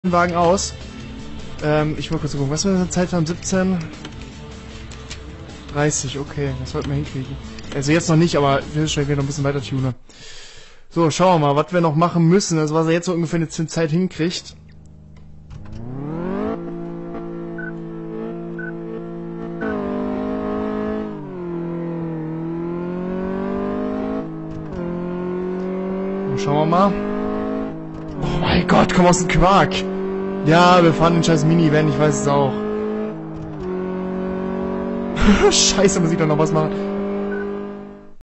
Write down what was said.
Wagen aus. Ich wollte kurz gucken, was wir in der Zeit haben? 17:30, okay, das sollten wir hinkriegen. Also jetzt noch nicht, aber wir noch ein bisschen weiter tunen. So, schauen wir mal, was wir noch machen müssen, also was er jetzt so ungefähr eine Zeit hinkriegt. Schauen wir mal. Oh mein Gott, komm aus dem Quark. Ja, wir fahren den scheiß Minivan, ich weiß es auch. Scheiße, muss ich doch noch was machen.